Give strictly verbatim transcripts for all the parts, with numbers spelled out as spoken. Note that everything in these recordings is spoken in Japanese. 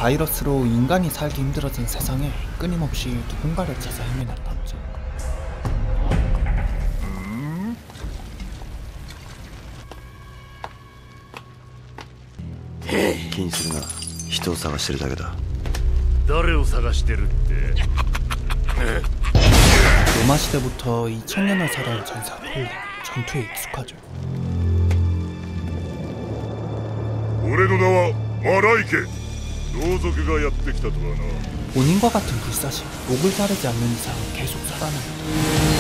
바이러스로 인간이 살기 힘들어진 세상에 끊임없이 누군가를 찾아 헤매는 남자. 気にするな。人を探してるだけだ。 誰を探してるって？ 로마 시대부터 이천 년을 살아온 전사 콜린. 전투에 익숙하죠. 俺の名はマライケ。同族がやってきたとはな。 본인과 같은 불사신, 목을 자르지 않는 이상 계속 살아납니다.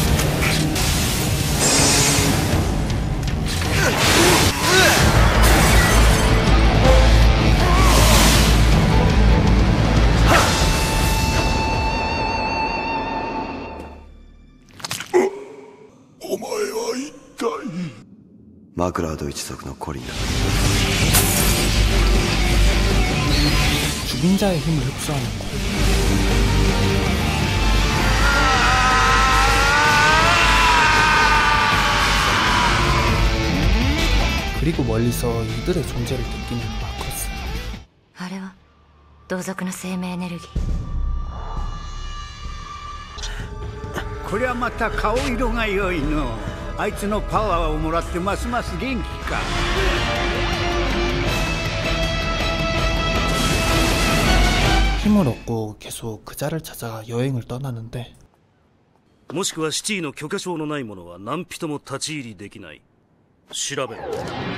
마크라드一族のコリンだ。 죽인 자의 힘을 흡수하는 콜린. 그리고 멀리서 이들의 존재를 느끼는 마커스. あれは同族の生命エネルギー。 こりゃまた顔色が良いの。あいつのパワーをもらってますます元気か。 힘을 얻고 계속 그자를 찾아 여행을 떠나는데 もしくはシティの許可証のない者は何人も立ち入りできない。調べろ。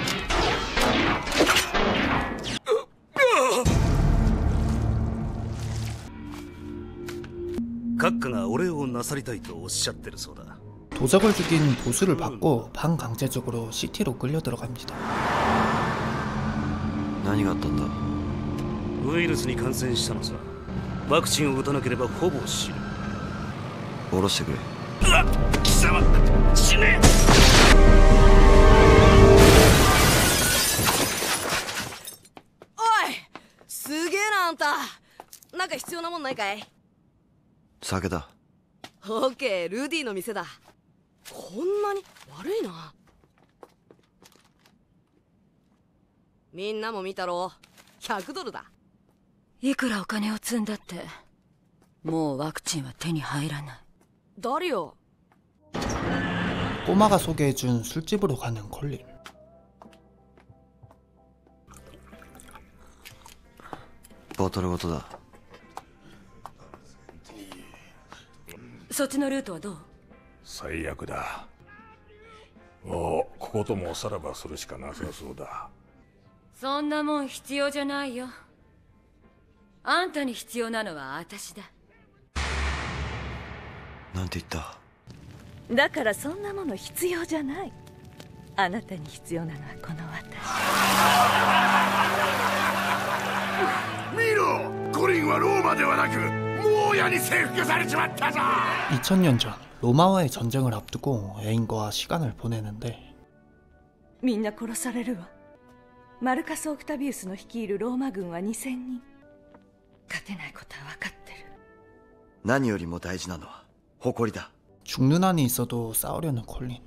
閣下がお礼をなさりたいとおっしゃってるそうだ。 도적을 죽인 보수를 받고 반강제적으로 시티로 끌려 들어갑니다. 何があったんだ。 ウイルスに感染したのさ。ワクチンを打たなければほぼ死ぬ。 下ろしてくれ。 貴様死ね。 おい、すげえなあんた。なんか必要なもんないかい？ 酒だ。 オッケー、ルディの店だ。こんなに悪いな。みんなも見たろ。ひゃくドルだ。 いくらお金を積んだってもうワクチンは手に入らない。 誰よ？ 꼬마가 소개해준 술집으로 가는 콜린. ボトルごとだ。 そっちのルートはどう？ 最悪だ。もうここともさらばするしかなさそうだ。 そんなもん必要じゃないよ。あんたに必要なのは私だ。 なんて言った？ だからそんなもの必要じゃない。あなたに必要なのはこの私。見ろ、コリンはローマではなくモーヤに征服されちまったぞ。 이천 년 전 로마와의 전쟁을 앞두고 애인과 시간을 보내는데 みんな殺されるわ。マルカス・オクタビウスの率いるローマ軍はにせんにん。勝てないことは分かってる。 何よりも大事なのは誇りだ。 죽는 한이 있어도 싸우려는 콜린.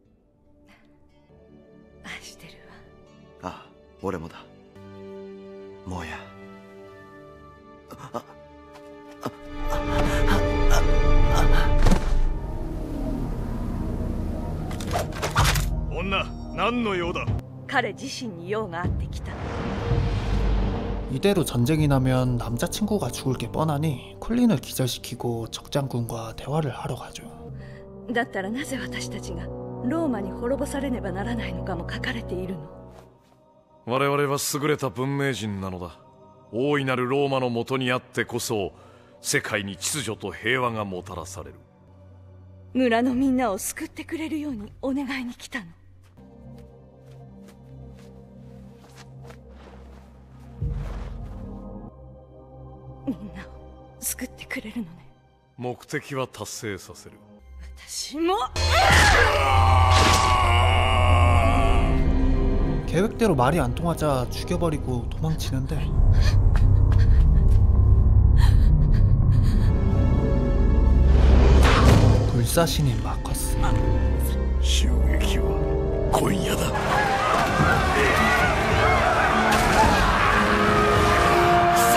愛してるわ。ああ、俺もだ。もうや。 女、何の用だ？ 彼自身に用があってきた。 이대로 전쟁이 나면 남자친구가 죽을 게 뻔하니 콜린을 기절시키고 적장군과 대화를 하러 가죠. だったらなぜ私たちがローマに滅ぼされねばならないのかも書かれているの。 我々は優れた文明人なのだ。大いなるローマのもとにあってこそ世界に秩序と平和がもたらされる。 村のみんなを救ってくれるようにお願いに来たの。みんなを救ってくれるのね。 目的は達成させる。 私も 계획대로 말이 안 통하자 죽여버리고 도망치는데 불사신인 마커스. 襲撃は今夜だ。貴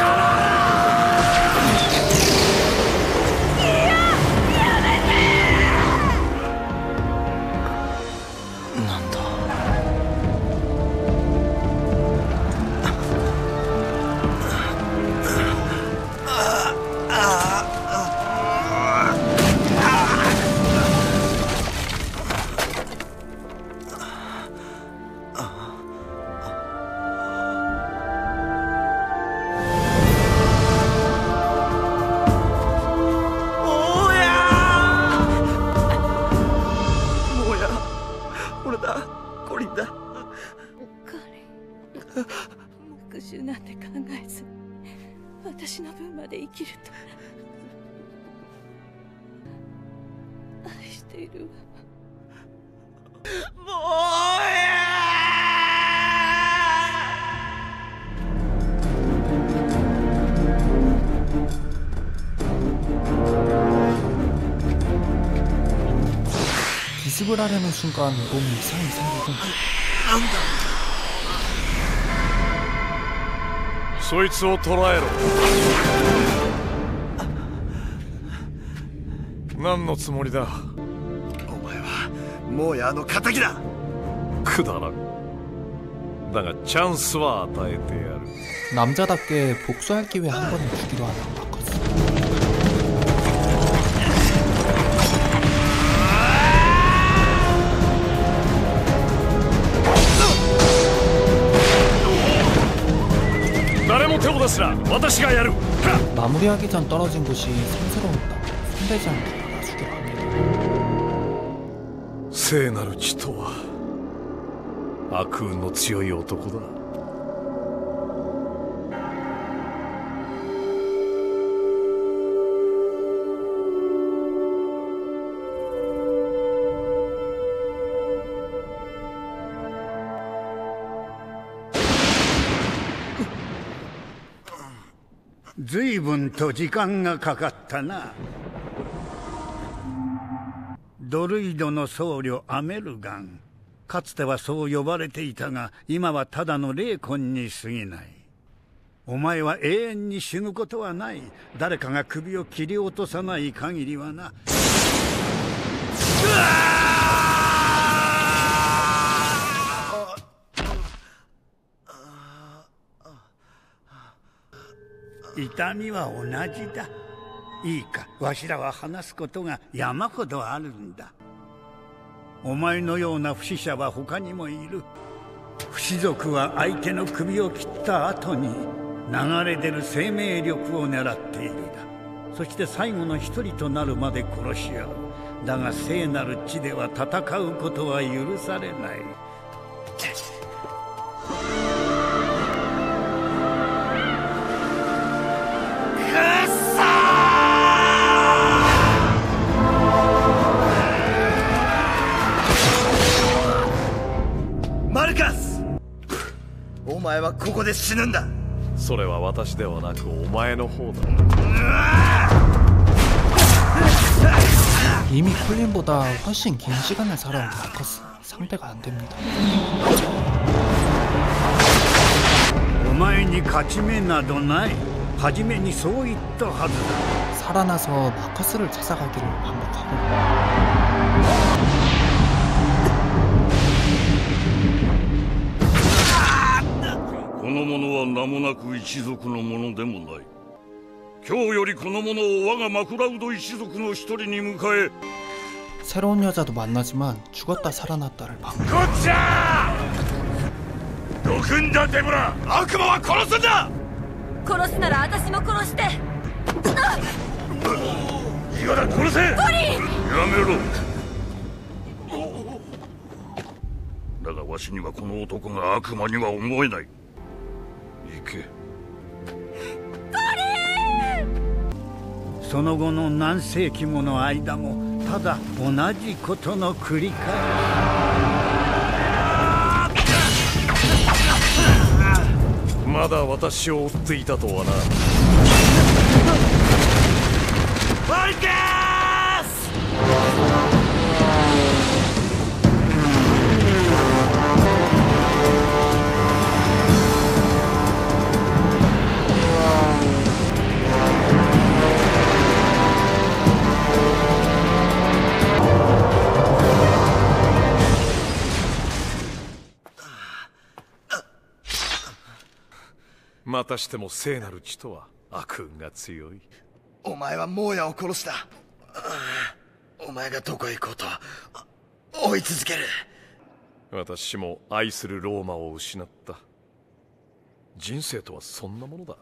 復讐なんて考えず私の分まで生きると。愛しているわ。 もう 기습을 하려는 순간 몸 이상이 생기고 そいつを捕らえろ。何のつもりだ。 お前はもうやの敵だ。 くだらん。だがチャンスは与えてやる。 남자답게 복수할 기회 한 번을 주기로 하는 마커스. 마무리하기 전 떨어진 곳이 성스러웠다고 손대장한테 알아주기로 합니다. 聖なる血とは悪運の強い男だ。 随分と時間がかかったな。ドルイドの僧侶アメルガン、かつてはそう呼ばれていたが今はただの霊魂に過ぎない。お前は永遠に死ぬことはない。誰かが首を切り落とさない限りはな。痛みは同じだ。いいか、わしらは話すことが山ほどあるんだ。お前のような不死者は他にもいる。不死族は相手の首を切った後に流れ出る生命力を狙っているだ。そして最後の一人となるまで殺し合う。だが聖なる地では戦うことは許されない。 マルカス、お前はここで死ぬんだ。 それは私ではなくお前の方だ。 이미 콜린보다 훨씬 긴 시간을 살아온 마커스. 상대가 안 됩니다. お前に勝ち目などない。初めにそう言ったはずだ。 살아나서 마커스를 찾아가기를 반복하고 この者は名もなく一族のものでもない。今日よりこの者を我がマクラウド一族の一人に迎え 새로운 여자도 만나지만 죽었다 살아났다를 반복. こっちゃー！どくんだデブラ！悪魔は殺すんだ！ 殺すなら私も殺して。 今だ殺せ！ やめろ。だがわしにはこの男が悪魔には思えない。行け。 その後の何世紀もの間もただ同じことの繰り返し。まだ私を追っていたとはな。 マルカス！ またしても聖なる血とは悪運が強い。 お前はモーヤを殺した。お前がどこへ行こうと追い続ける。 私も愛するローマを失った。人生とはそんなものだ。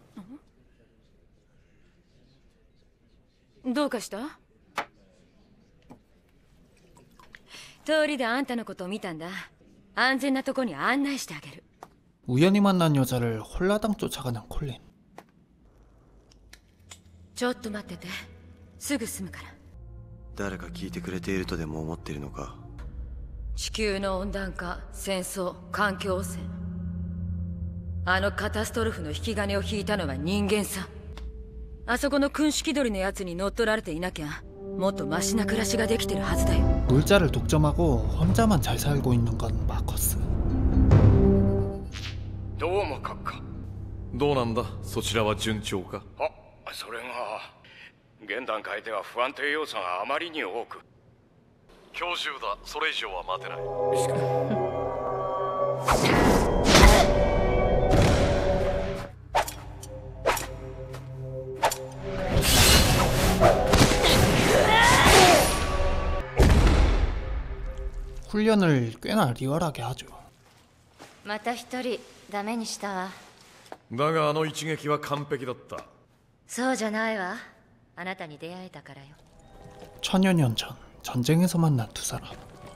どうかした？通りであんたのことを見たんだ。安全なとこに案内してあげる。 우연히 만난 여자를 홀라당 쫓아가는 콜린. ちょっと待ってて、すぐ済むから。 誰か聞いてくれているとでも思っているのか。 地球の温暖化、戦争、環境汚染。あのカタストロフの引き金を引いたのは人間さ。あそこの軍式鳥のやつに乗っ取られていなきゃ、もっとマシな暮らしができてるはずだよ。 물자를 독점하고 혼자만 잘 살고 있는 건 마커스. どうも閣下。 どうなんだ、そちらは順調か。 あ、それが現段階では不安定要素があまりに多く。 今日中だ、それ以上は待てない。 훈련을 꽤나 리얼하게 하죠. また一人ダメにしたわ。 だがあの一撃は完璧だった。 そうじゃないわ。あなたに出会えたからよ。 천여 년 전 전쟁에서 만난 두 사람.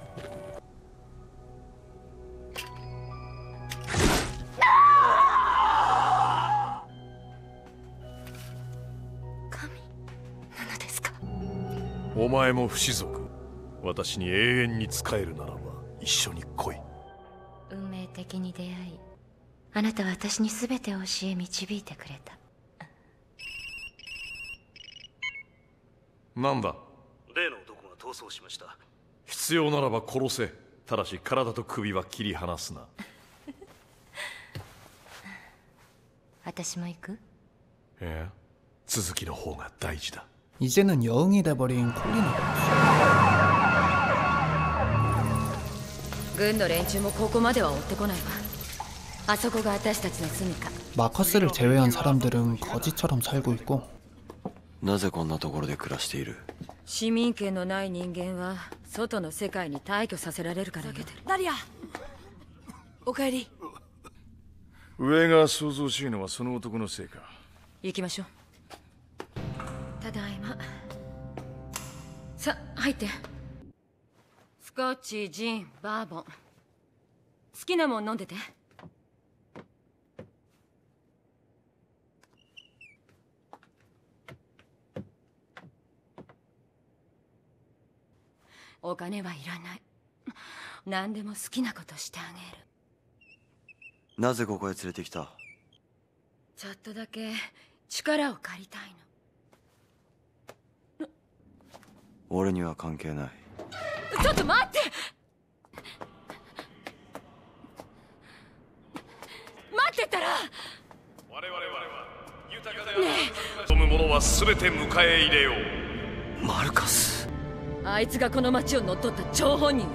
감히何ですか。 お前も不死族。私に永遠に仕えるならば一緒に来い。 運命的に出会い、あなたは私に全てを教え導いてくれた。 なんだ。 例の男が逃走しました。 必要ならば殺せ。ただし体と首は切り離すな。 私も行く？ いや、続きの方が大事だ。 이제는 여응이 돼버린 콜린의 軍の連中もここまでは追ってこないわ。あそこが私たちの住処。 마커스를 제외한 사람들은 거지처럼 살고 있고 なぜこんなところで暮らしている。 市民権のない人間は外の世界に退去させられるからよ。 ダリア、おかえり。 上が想像しいのはその男のせいか。 行きましょう。ただいま。さ、入って。スコッチ、ジン、バーボン。好きなもん飲んでて。お金はいらない。何でも好きなことしてあげる。 なぜここへ連れてきた。 ちょっとだけ力を借りたいの。 俺には関係ない。 ちょっと待って。待ってたら。 我々は豊かである望む者は全て迎え入れよう。 マルカス。 あいつがこの町を乗っ取った張本人よ。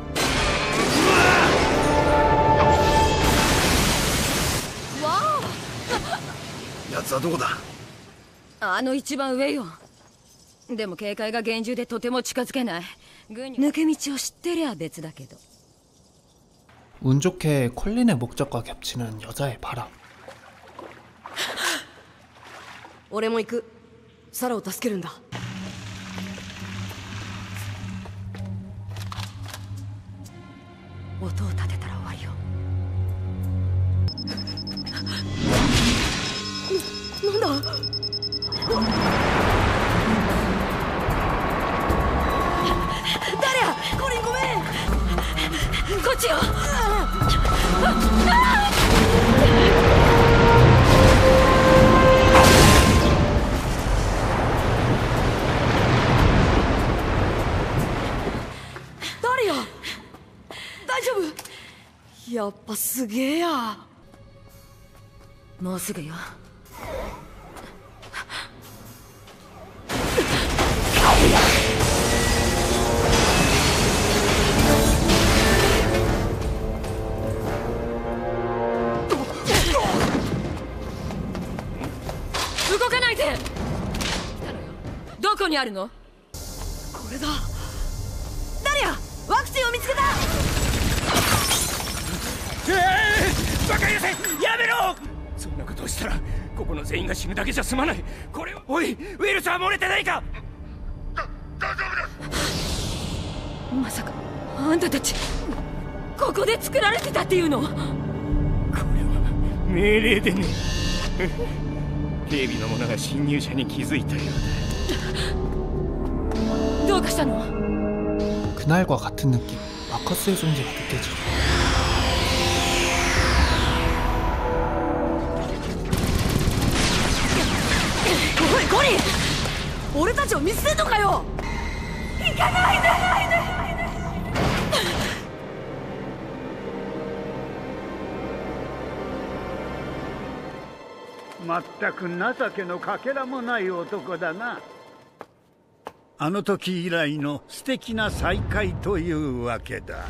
わお。奴はどこだ。 あの一番上よ。でも警戒が厳重でとても近づけない。抜け道を知ってりゃ別だけど。 운 좋게 콜린의 목적과 겹치는 여자의 바람. 俺も行く。サラを助けるんだ。 音を立てたら終わりよ。 な、なんだ。誰や。コリンごめん。 こっちよ。 誰や。大丈夫。やっぱすげえや。 もうすぐよ。動かないで。来たのよ。どこにあるの。 これだ。誰や。ワクチンを見つけた。 えー、バカやせ、やめろ。そんなことをしたらここの全員が死ぬだけじゃ済まない。これを。おい、ウイルスは漏れてないか。 大丈夫です。 まさかあんたたちここで作られてたっていうの。これは命令でね。警備の者が侵入者に気づいたようだ。どうかしたの？ 그날과 같은 느낌. 마커스의 존재가 느껴지죠. おいコリン、俺たちを見捨てんのかよ。 行かないで。 まったく情けのかけらもない男だな。あの時以来の素敵な再会というわけだ。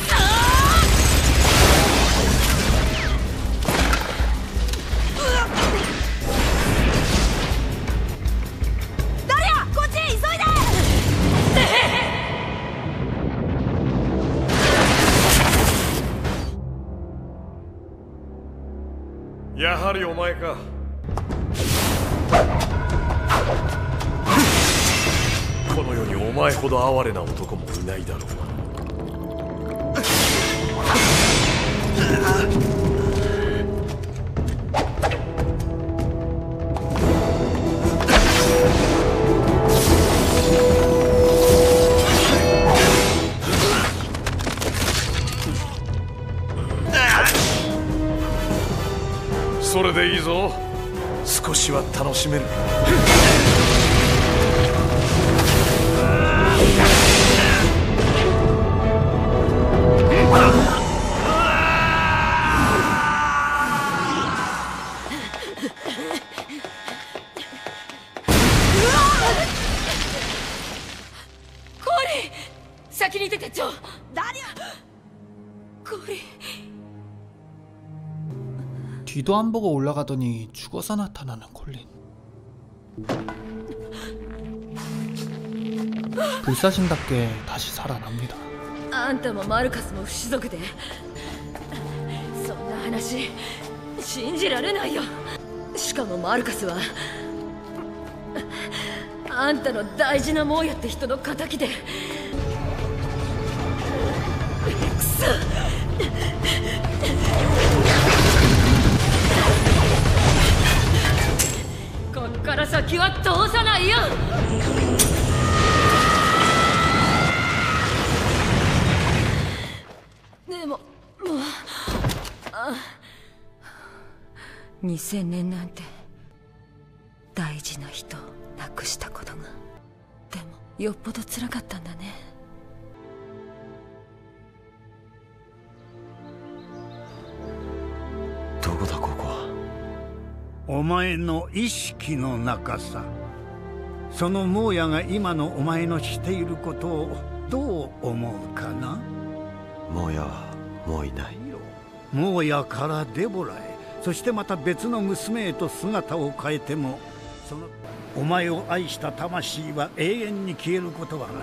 ダリア、こっちへ急いで。やはりお前か。この世にお前ほど哀れな男もいないだろう。それでいいぞ。少しは楽しめる。 先に出てちょ。 ダリア。 コリ。 뒤도 안 보고 올라가더니 죽어서 나타나는 콜린. 불사신답게 다시 살아납니다. あんたもマルカスも不死族で。そんな話信じられないよ。しかもマルカスはあんたの大事なモーヤって人の敵で。くそ。こっから先は通さないよ。でももうあにせんねんなんて大事な人を亡くしたことが。でもよっぽど辛かったんだね。 どこだここは。 お前の意識の中さ。そのモーヤが今のお前のしていることをどう思うかな。 モーヤはもういないよ。 モーヤからデボラへ、そしてまた別の娘へと姿を変えても、そのお前を愛した魂は永遠に消えることはない。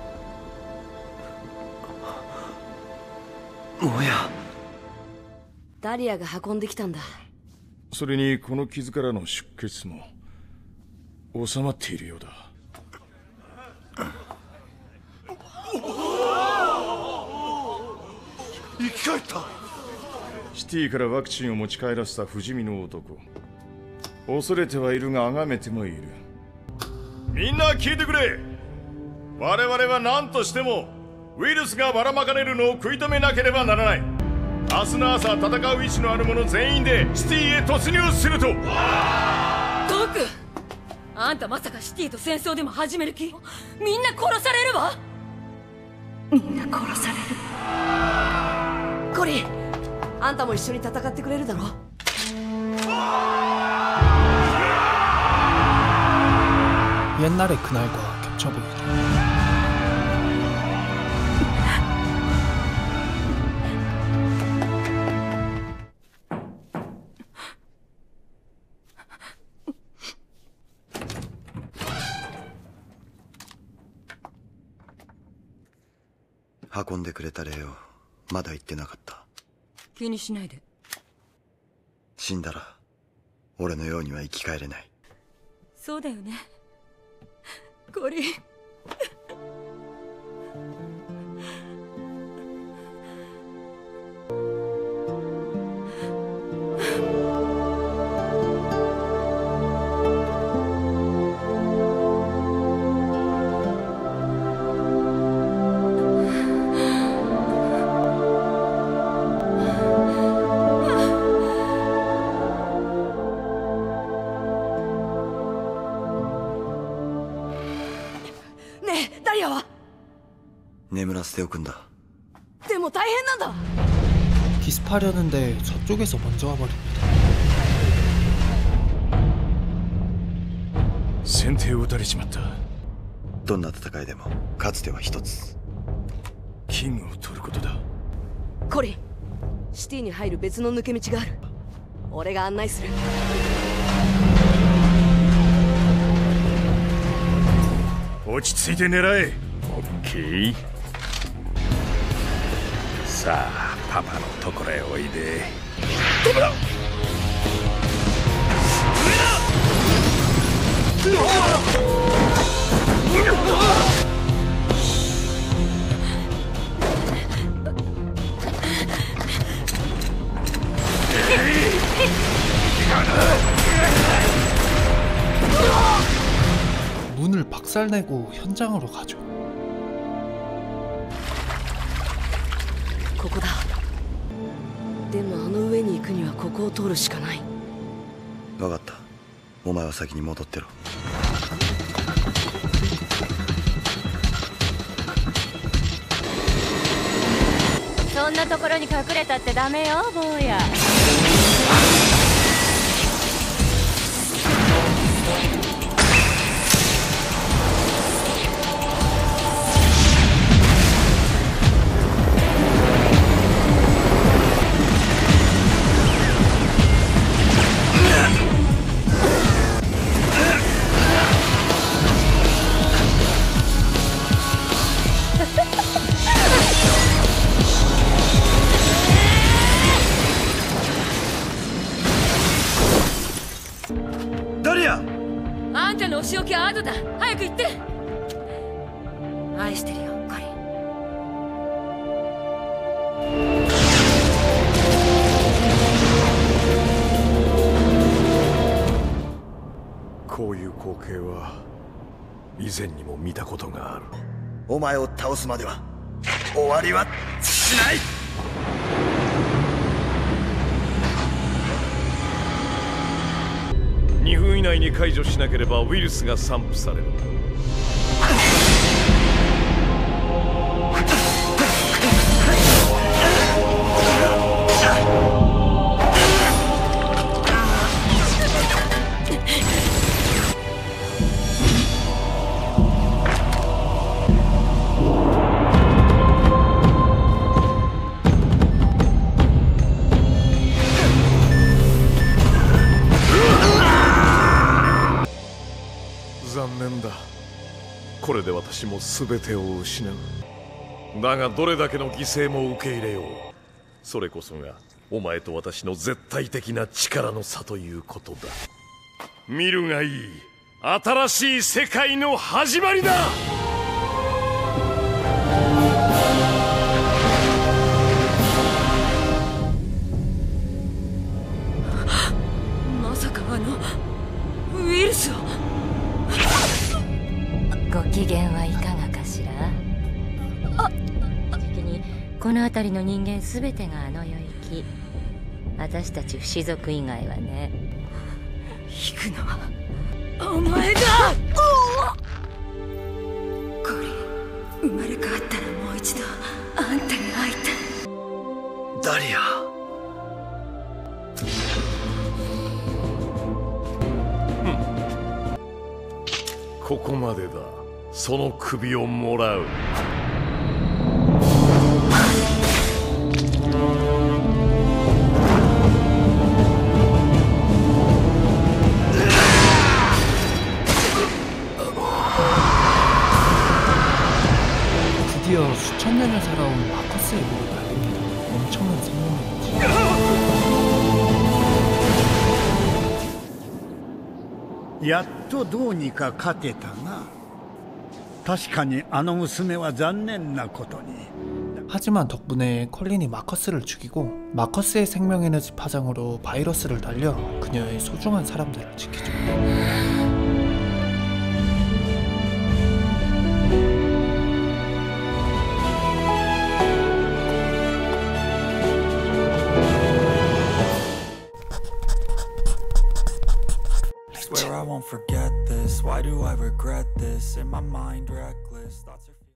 モーヤ。 ダリアが運んできたんだ。 それにこの傷からの出血も収まっているようだ。 生き返った。 シティからワクチンを持ち帰らせた不死身の男。恐れてはいるが崇めてもいる。みんな聞いてくれ。我々は何としてもウイルスがばらまかれるのを食い止めなければならない。明日の朝、戦う意志のある者全員でシティへ突入すると。ドク、 あんたまさかシティと戦争でも始める気？みんな殺されるわ。 みんな殺される。コリン、あんたも一緒に戦ってくれるだろ。 옛날의 그날과 겹쳐 보이죠. 아, 運んでくれた礼をまだ言ってなかった。 気にしないで。 死んだら俺のようには生き返れない。 そうだよね、コリン。 眠らせておくんだ。 でも大変なんだ。 기습하려는데 저쪽에서 먼저 와버립니다. 先手を打たれちまった。 どんな戦いでもかつては一つ。 キングを取ることだ。 コリン、シティに入る別の抜け道がある。俺が案内する。 落ち着いて狙え。 オッケー。さあパパのところへおいで。 止めろ。 문을 박살내고 현장으로 가죠. ここだ。でもあの上に行くにはここを通るしかない。 分かった。お前は先に戻ってろ。 そんなところに隠れたってダメよ、坊や。あんたのお仕置きはアドだ。早く行って。愛してるよ、コリン。 こういう光景は以前にも見たことがある。 お前を倒すまでは終わりはしない。 にふん以内に解除しなければウイルスが散布される。残念だ。これで私も全てを失う。だがどれだけの犠牲も受け入れよう。それこそがお前と私の絶対的な力の差ということだ。見るがいい。新しい世界の始まりだ。 まさかあのウイルスを。ご機嫌はいかがかしら。あじきにこの辺りの人間すべてがあの世行き。私たち不死族以外はね。行くのはお前だ。コリン、生まれ変わったらもう一度あんたに会いたい。 ダリア。 ここまでだ。その首をもらう。 드디어 수천 년을 살아온 마커스의 목을 날립니다. 엄청난 생명력이지. やっとどうにか勝てたな。確かにあの娘は残念なことに。 하지만 덕분에 컬린이 마커스를 죽이고 마커스의 생명에너지 파장으로 바이러스를 날려 그녀의 소중한 사람들을 지키죠. Swear I won't forget this. Why do I regret this? In my mind, reckless thoughts are